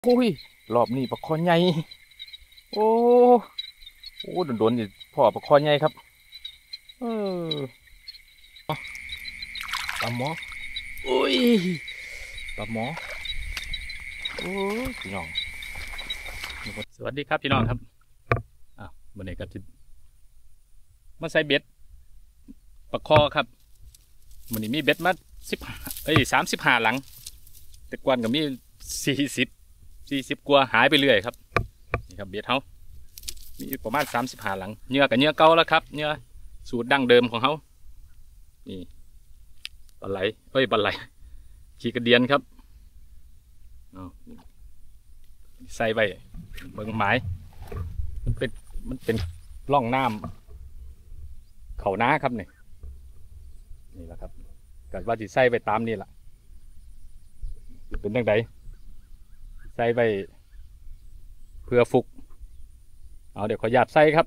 โอ้ยรอบนี้ปลาคอใหญ่โอ้โอ้โดนๆอยู่พ่อปลาคอใหญ่ครับเออปลาหมอโอ้ยปลาหมอโอ้ยพี่น้องสวัสดีครับพี่น้องครับวันนี้ก็จะมาใส่เบ็ดปลาคอครับวันนี้มีเบ็ดมา35หลังแต่กวนก็มี40กว่าหายไปเรื่อยครับนี่ครับเบ็ดเขามีประมาณ35หลังเนื้อกับเนื้อเก่าแล้วครับเนื้อสูตรดั้งเดิมของเขานี่ปลาไหลปลาไหลขี้กระเดียนครับใส่ไปเบิ่งไม้มันเป็นร่องน้ำเขาน้าครับนี่แหละครับก็ว่าจะใส่ไปตามนี่แหละเป็นยังไงใส่ไปเพื่อฟุกเดี๋ยวขอหยาดใส่ครับ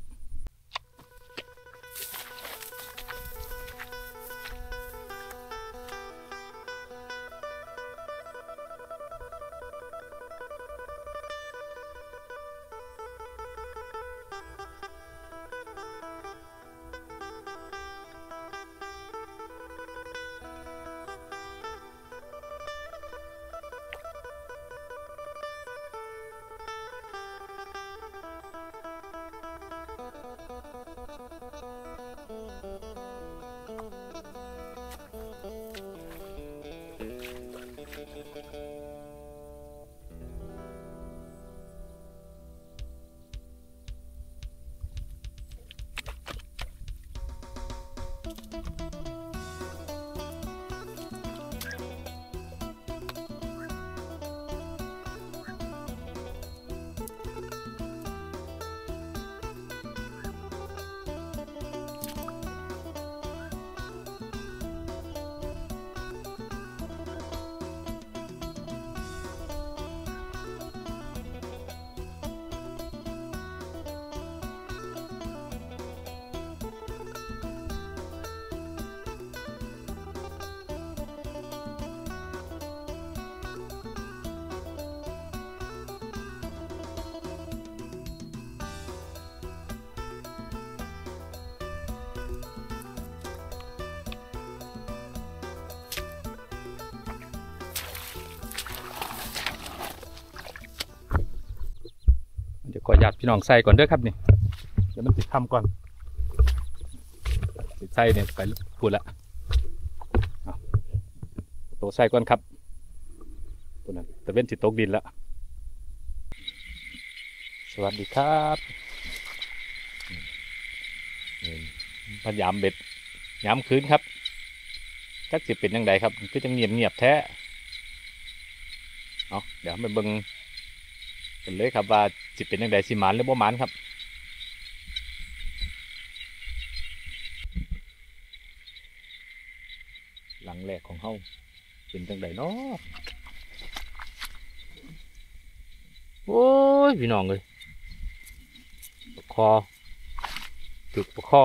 เดี๋ยวขอหยาดพี่น้องใส่ก่อนเด้อครับนี่เดี๋ยวมันติดทำก่อนใส่เนี่ยไปพูดละตัวใส่ก่อนครับตัวนั้นตะเว้นสิตกดินละสวัสดีครับพยายามเบ็ดย้ำคืนครับจักสิเป็นยังไงครับคือจะเงียบแท้เดี๋ยวไปเบิ่งกันเลยครับว่าสิเป็นยังไงสิหมานหรือบ่หมานครับหลังแรกของเฮาเป็นจังไดเนาะโอ้ยพี่น้องเลยปลาคอถึกปลาคอ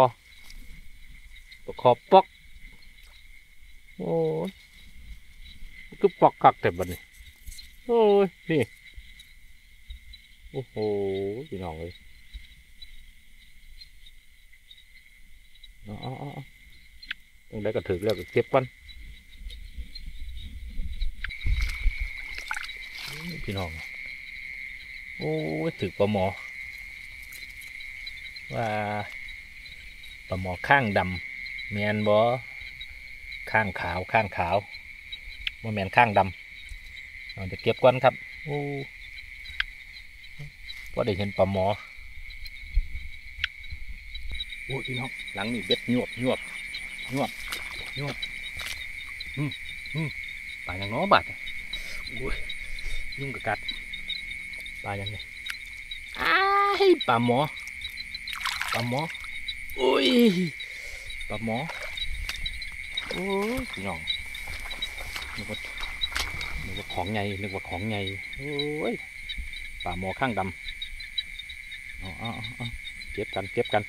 ปอกโอ้ยคือปอกกักแต่บัดนี้โอ้ยนี่โอ้โหพี่น้องเลยตรงไหนก็ถึกแล้วก็เก็บกันพี่น้องโอ้ยถึกปลาหมอว่าปลาหมอข้างดำแมนบ่ข้างขาวบ่แมนข้างดำเราจะเก็บกันครับโอ้ก็ได้เห็นปลาหมอโอ้พี่น้องหลังนี่เบ็ดยวบปลาอย่างน้อบาดโอ้ยยุ่งกับกัดปลาอย่างไงปลาหมอโอ้ยปลาหมอโอ้ยพี่น้องนึกว่าของใหญ่โอ้ยปลาหมอข้างดำเก็บกัน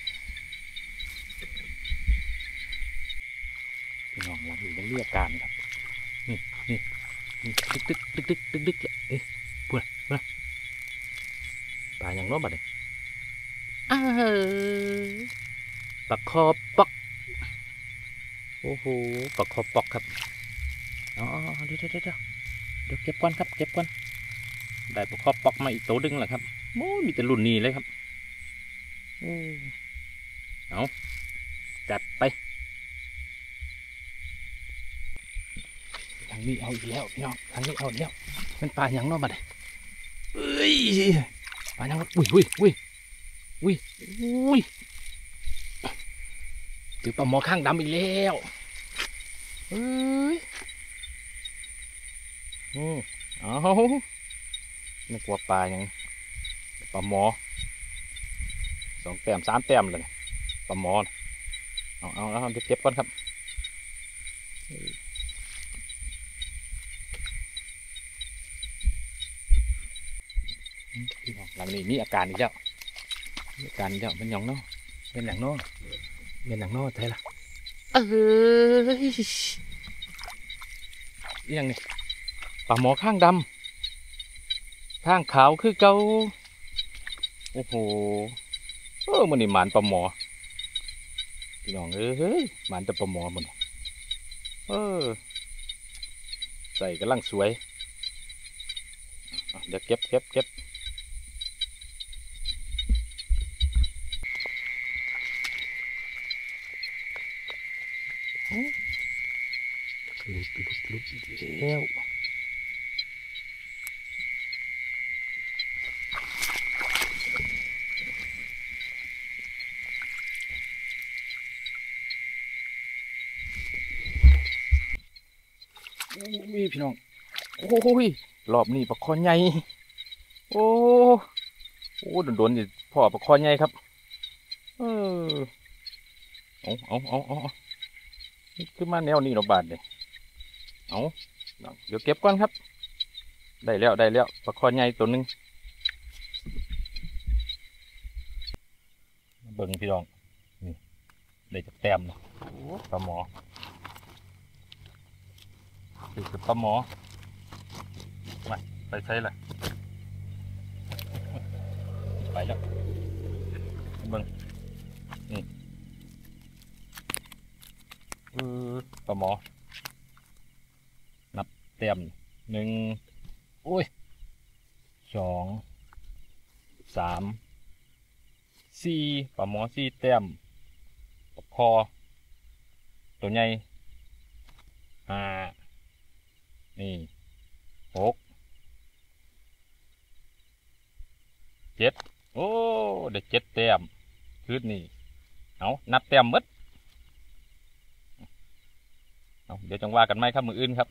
พี่น้องหลังอยู่ในเรียกการครับนี่ตึกเอ๊ะพูดปลาอย่างโน้มบัดเนี่ยปลาคอปอกโอ้โหปลาคอปอกครับอ๋อเดี๋ยวเก็บก่อนครับเก็บก่อนได้ปลาคอปอกมาอีกตัวดึงแหละครับโอ้มีแต่รุ่นนี้เลยครับเอาจัดไปทางนี้เอาอีกแล้วพี่น้องทางนี้เอาอีกแล้วเป็นปลาอย่างโน้มบัดเนี่ยเอ้ยปลาอย่างอุ้ยถือปลาหมอข้างดำอีกแล้วเอ้ยเอาไม่กลัวปลาอย่างปลาหมอ2 แต้ม 3 แต้มเลยปลาหมอเอาเดี๋ยวเก็บก่อนครับหลังนี้มีอาการอีกแล้วมีอาการอีกแล้วเป็นหยังเนาะเป็นหยังเนาะใช่ละยังนี่ปลาหมอข้างดำข้างขาวคือเกาโอ้โหมันนี่หมานปลาหมอพี่น้องเอ้ยหมานแต่ปลาหมอมันใส่กำลังสวยเดี๋ยวเก็บลุดแล้วพี่น้องโอ้ยรอบนี้ปลาคอใหญ่โอ้โดนอยู่พ่อปลาคอใหญ่ครับเอาขึ้นมาแนวนี้เราบาดเลยเดี๋ยวเก็บก่อนครับได้แล้วปลาคอใหญ่ตัวหนึ่งเบิ่งพี่น้องนี่ได้จากแต้มนะปลาหมอคือปลาหมอไปใช้เลยไปแล้วเบิ่งนี่ปลาหมอนับแต้ม1 2 3 4ปลาหมอ4 แต้มปลาคอตัวใหญ่5นี่6 7โอ้ได้7 แต้มคืนนี่นับแต้มหมดเดี๋ยวจังว่ากันไหมครับมืออื่นครับ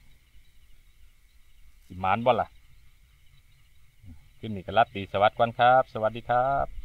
สิมานบ่ล่ะขึ้นนี่ก็รับตีสวัสดีก่อนครับสวัสดีครับ